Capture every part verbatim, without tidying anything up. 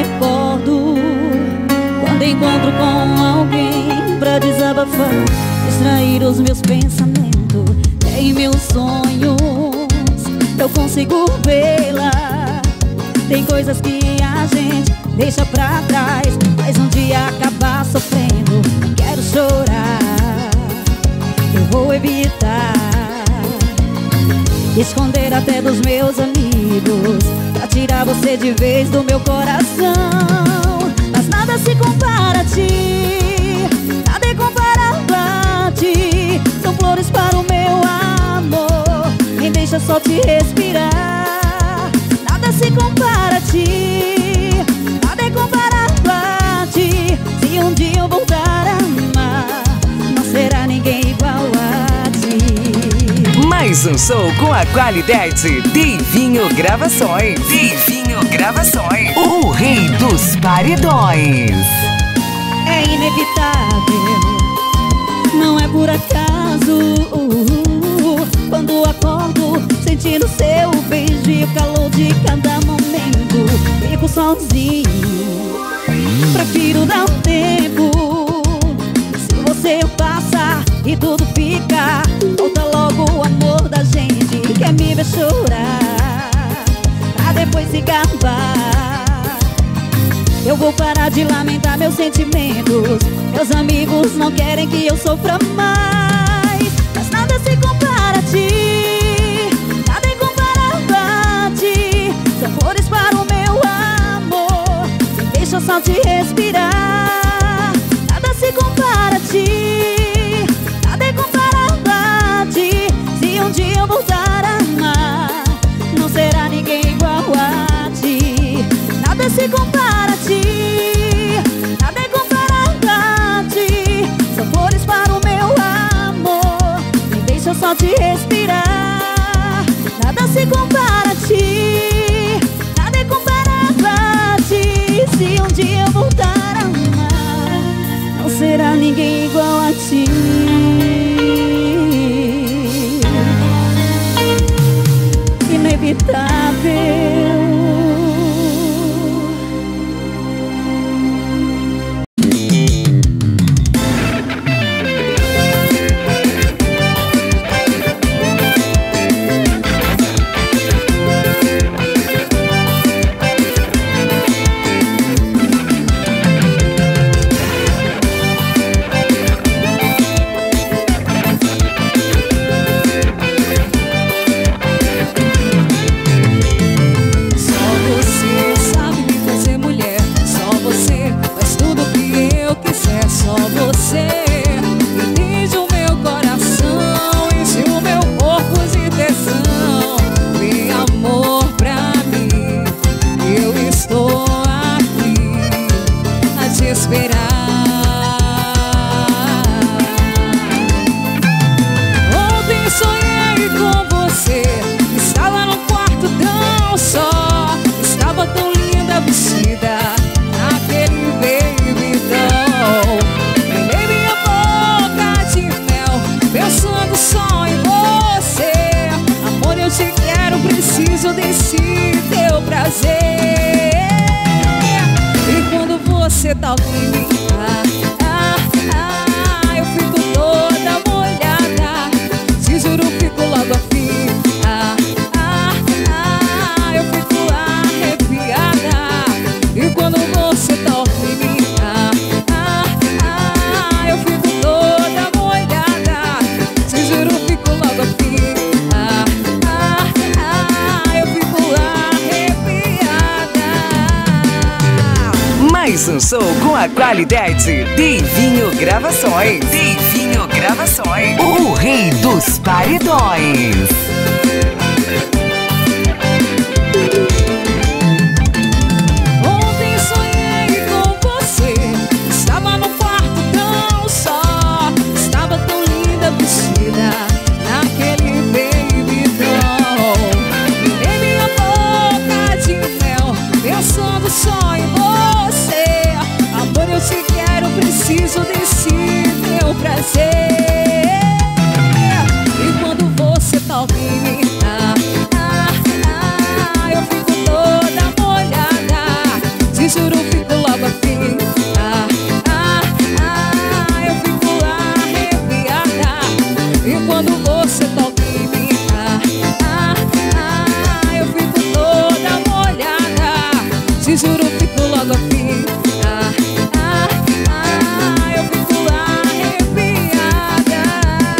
recordo quando encontro com alguém pra desabafar, distrair os meus pensamentos. Em meus sonhos eu consigo vê-la. Tem coisas que a gente deixa pra trás, mas um dia acaba sofrendo. Não quero chorar, eu vou evitar esconder até dos meus amigos, pra tirar você de vez do meu coração. Mas nada se compara a ti, nada é comparável a ti. São flores para o meu amor, me deixa só te respirar. Nada se compara a ti, nada é comparável a ti. Se um dia eu voltar a amar, não será ninguém igual a ti. Mais um show com a qualidade Deivinho Gravações. Deivinho Gravações, o rei dos paredões. É inevitável, não é por acaso, quando acordo sentindo seu beijo e o calor de cada momento. Fico sozinho, prefiro dar um tempo. Se você passa e tudo fica, volta logo o amor da gente. Quer me ver chorar, pra depois se gabar. Eu vou parar de lamentar meus sentimentos. Meus amigos não querem que eu sofra mais, mas nada se compara a ti, nada é comparável a ti. São flores para o meu amor, deixa só te respirar. Nada se compara a ti, nada é comparável a ti. Se um dia eu voltar a amar, não será ninguém igual a ti. Nada se compara a ti, nada é comparável a ti. São flores para o meu amor, me deixa só te respirar. Nada se compara a ti, nada é comparável a ti. Se um dia eu voltar a amar, não será ninguém igual a ti. Inevitável. Com a qualidade Deivinho Gravações. Deivinho Gravações, o rei dos paredões. Ontem sonhei com você, estava no quarto tão só, estava tão linda vestida naquele baby doll. Em minha boca de mel, pensando só em você. Amor, eu te quero, preciso desse teu prazer. E quando você toca em mim, ah, ah, ah, eu fico toda molhada. Te juro, fico logo afim. Ah, ah, ah, eu fico arrepiada. E quando você toca em mim, ah, ah, ah, eu fico toda molhada. Te juro, fico logo afim. Ah, ah, ah, eu fico arrepiada.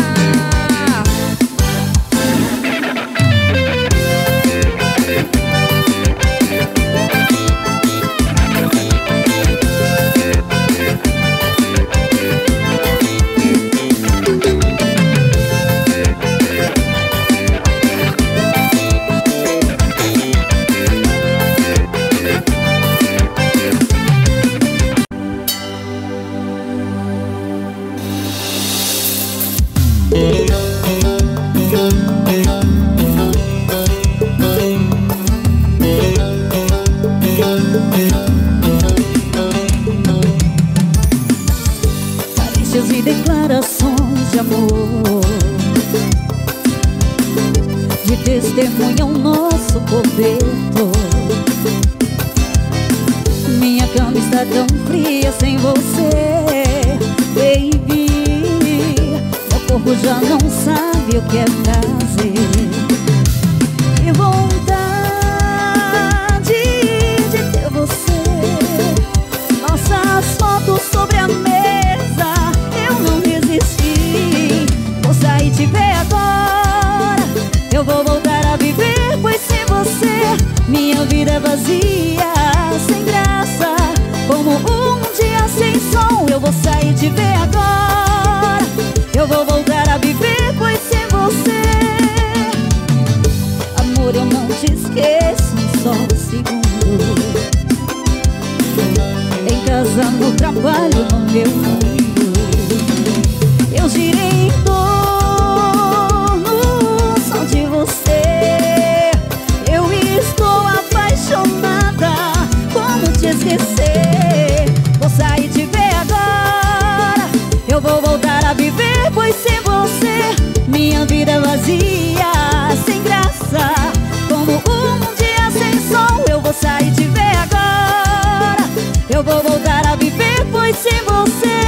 Carícias e declarações de amor, de testemunham nosso cobertor. Minha cama está tão fria sem você, baby. Meu corpo já não sabe o que é prazer. Que vontade de ter você. Nossas fotos sobre a mesa, eu não resisti. Vou sair e te ver agora. Eu vou voltar a viver, pois sem você minha vida é vazia, sem graça, como um dia sem sol. Eu vou sair e te ver agora. Eu vou voltar a viver, pois sem você, amor, eu não te esqueço um só segundo. Em casa, no trabalho, no meu mundo, eu girei em torno só de você. Eu estou apaixonada, como te esquecer? Vou sair e te ver agora. Eu vou voltar a viver, pois sem você minha vida é vazia, sem graça, como um dia sem sol. Eu vou sair e te ver agora. Eu vou voltar a viver, pois sem você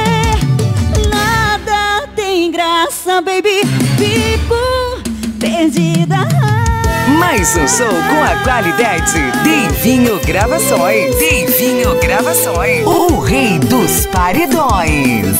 nada tem graça, baby. Fico perdida. Mais um show com a qualidade Divinho Gravações. Divinho Gravações, o rei dos paredões.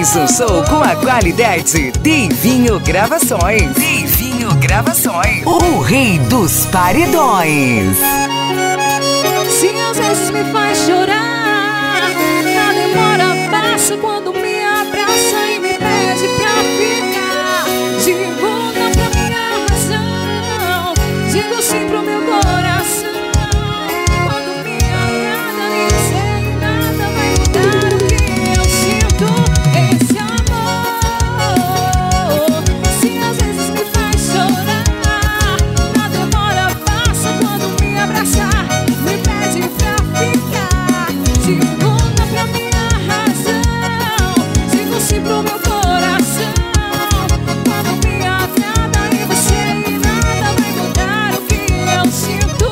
Mais um show com a qualidade Divinho Gravações. Divinho Gravações, o rei dos paredões. Se às vezes me faz chorar, a demora passa quando me abraça e me pede pra ficar. Digo não pra minha razão, digo sim pro meu coração. Quando me agrada, nem sei nada vai mudar o que eu sinto. Esse amor, se às vezes me faz chorar, a demora passa quando me abraçar, me pede pra ficar. Digo não pra minha razão, digo sim pro meu coração. Quando me agrada em você e nada vai mudar o que eu sinto.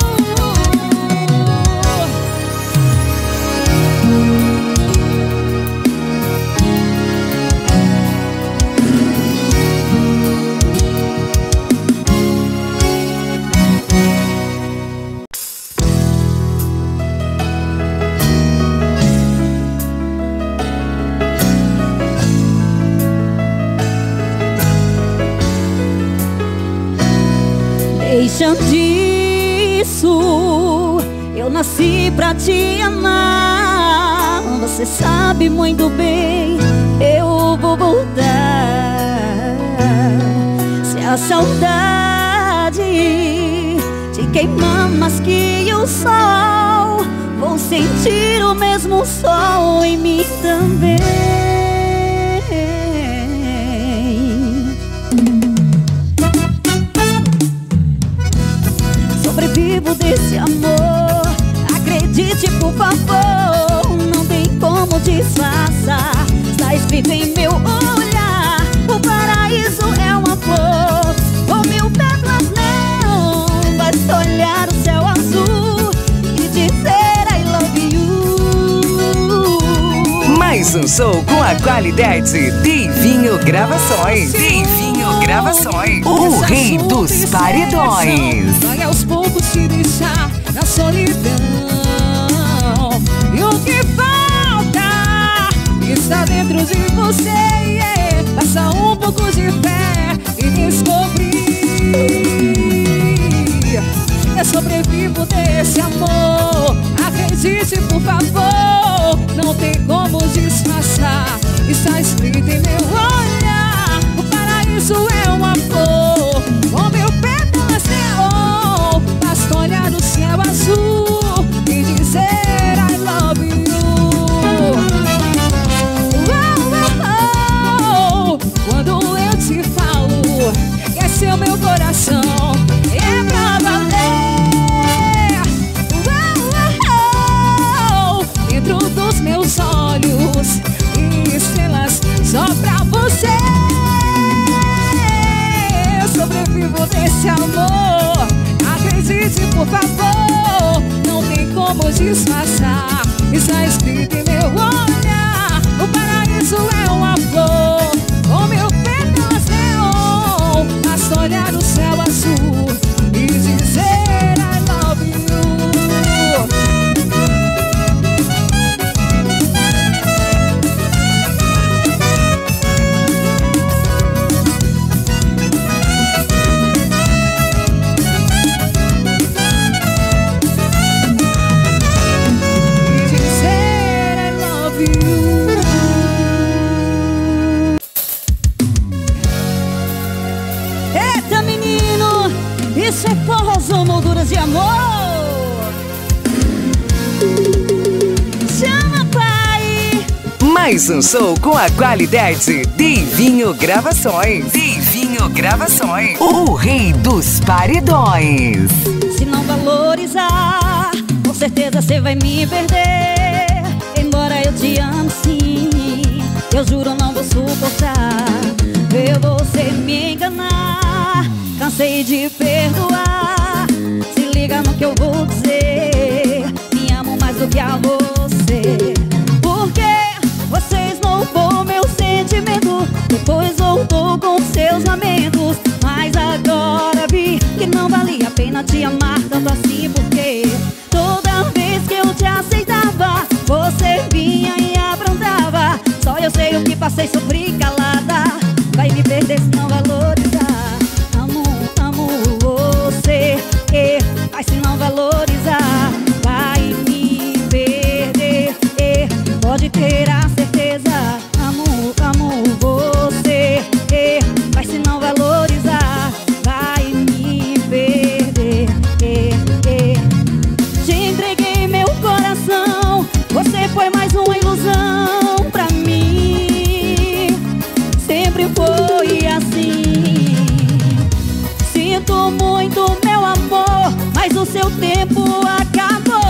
Deixa disso, eu nasci pra te amar. Você sabe muito bem, eu vou voltar. Se a saudade te queima mais que o sol, vou sentir o mesmo sol em mim também. Sobrevivo desse amor, acredite por favor, não tem como disfarçar. Está escrito em meu olhar, o paraíso é uma flor. Com mil pétalas neon, basta olhar o céu azul e dizer I love you. Mais um show com a qualidade Divinho Gravações. Divinho Gravações, o rei dos paredões. Vai aos poucos te deixar na solidão. E o que falta está dentro de você, yeah. Passa um pouco de fé e descobrir. Eu sobrevivo desse amor, acredite por favor, não tem como disfarçar. Está escrito em meu olhar, o paraíso é uma flor. Com meu pétalas neon, basta olhar o céu azul e dizer I love you. Oh, oh, oh. Quando eu te falo que é seu meu coração, é pra valer. Oh, oh, oh. Dentro dos meus olhos e estrelas só pra você. Eu sobrevivo desse amor, acredite por favor, não tem como disfarçar. Está escrito em meu olhar, o paraíso é uma flor. Com meu pétalas neon, basta olhar o céu azul e dizer I love you. Eita menino, isso é forrozão, molduras de amor. Chama pai. Mais um show com a qualidade Divinho Gravações. Divinho Gravações, o rei dos paredões. Se não valorizar, com certeza você vai me perder. Embora eu te ame sim, eu juro não vou suportar ver você me enganar. Cansei de perdoar, se liga no que eu vou dizer. Me amo mais do que a você, porque você esnobou meu sentimento, depois voltou com seus lamentos. Mas agora vi que não valia a pena te amar tanto assim, porque toda vez que eu te aceitava, você vinha e aprontava. Só eu eu sei o que passei, sofri calada. Vai me perder se não valorizar. Amo, amo você, eh, mas se não valorizar, vai me perder, eh, pode ter a certeza. Amo, amo você, eh, mas se não valorizar, vai me perder, eh, eh. Te entreguei meu coração, você foi mais uma ilusão pra mim. Sempre foi assim. Sinto muito, meu amor, mas o seu tempo acabou.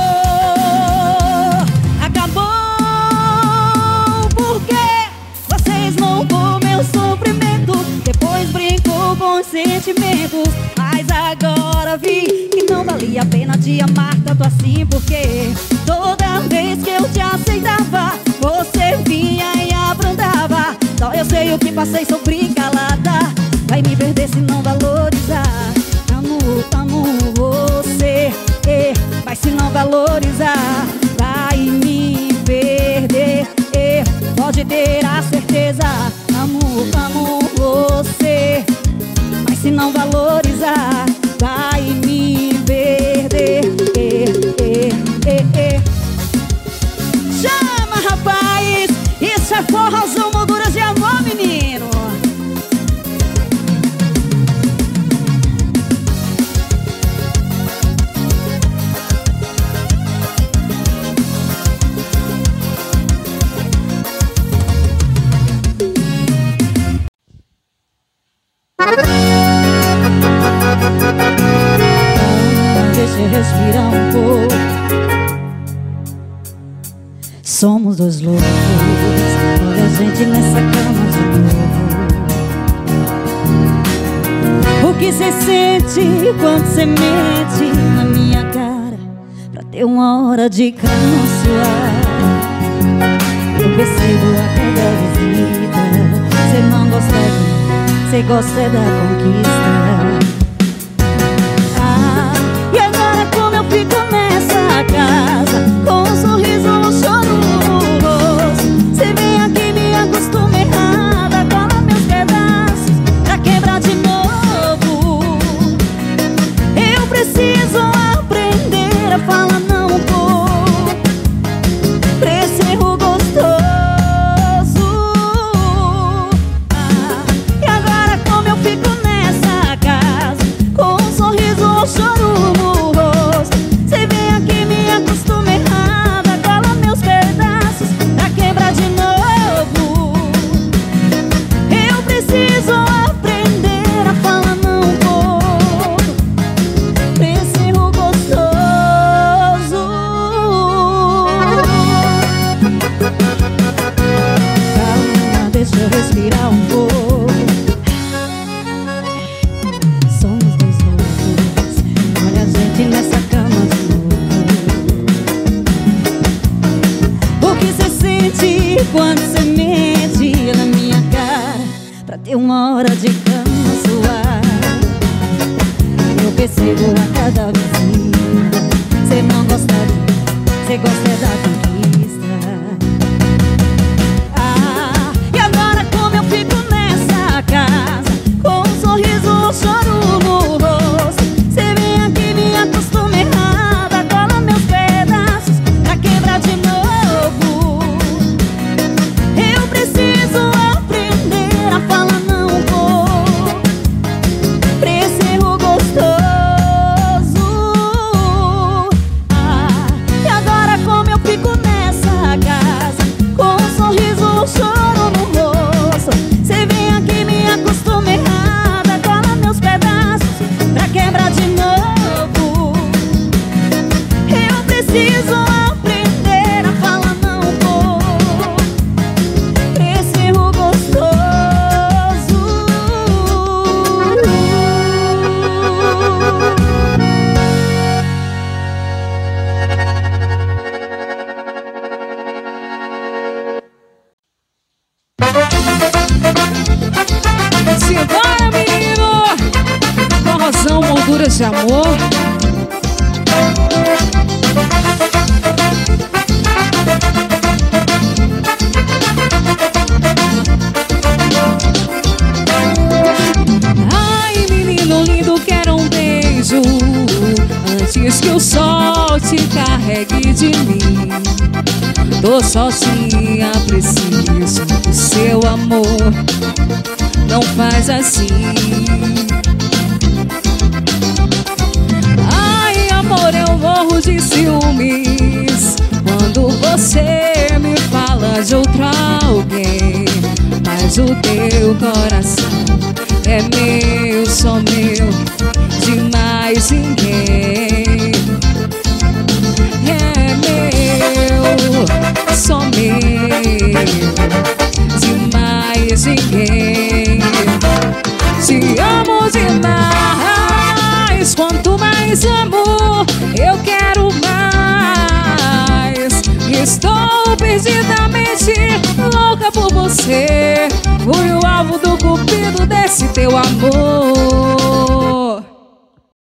Acabou porque você esnobou meu sofrimento. Depois brincou com os sentimentos. Mas agora vi que não valia a pena te amar tanto assim. Porque toda vez que eu te aceitava, você vinha e abrandava. Só eu sei o que passei, sofri calada. Vai me perder se não valorizar. Amo, amo você, eh, mas se não valorizar, vai me perder, eh, pode ter a certeza. Amo, amo você, mas se não valorizar, vai me perder, eh, eh, eh, eh. Chama, rapaz! Isso é forrozão, molduras de amor, menino! Deixa eu respirar um pouco. Somos dois loucos, olha a gente nessa cama de novo. O que cê sente quando cê mente na minha cara, pra ter uma hora de cama suar? Eu percebo a cada visita, cê não gosta de mim, cê gosta da conquista. Ah, e agora como eu fico nessa casa, com um sorriso, um choro no rosto. Cê vem aqui, me acostuma errada, cola meus pedaços pra quebrar de novo. Eu preciso aprender a falar não um pouco pra esse erro gostoso. Ah, e agora como eu fico nessa casa, com um sorriso, um choro no rosto. Cê vem aqui, me acostuma errada, cola meus pedaços pra quebrar de novo. Eu preciso aprender a falar não um pouco pra esse erro gostoso. Calma, deixa eu respirar um pouco. Somos dois loucos, olha a gente nessa cama de novo. O que cê sente quando cê mente na minha cara, pra ter uma hora de cama suar? Eu percebo a cada visita, cê não gosta de mim, cê gosta da conquista. Ah, e agora como eu fico nessa casa, com um sorriso, um choro no rosto. Cê vem aqui, me acostuma errada, cola meus pedaços pra quebrar de novo. Eu preciso aprender a falar não um pouco pra esse erro gostoso. Ah, e agora como eu fico nessa casa, com um sorriso, um choro no rosto. Cê vem aqui, me acostuma errada, cola meus pedaços pra quebrar de novo. Eu preciso aprender a falar não um pouco pra esse erro gostoso. Simbora, menino! Forrozão, molduras de amor. Tô sozinha, preciso do seu amor. Não faz assim. Ai, amor, eu morro de ciúmes quando você me fala de outro alguém. Mas o teu coração é meu, só meu, de mais ninguém. É meu, só meu, de mais ninguém. Te amo demais, quanto mais amo, eu quero mais. Estou perdidamente louca por você. Fui o alvo do cupido desse teu amor.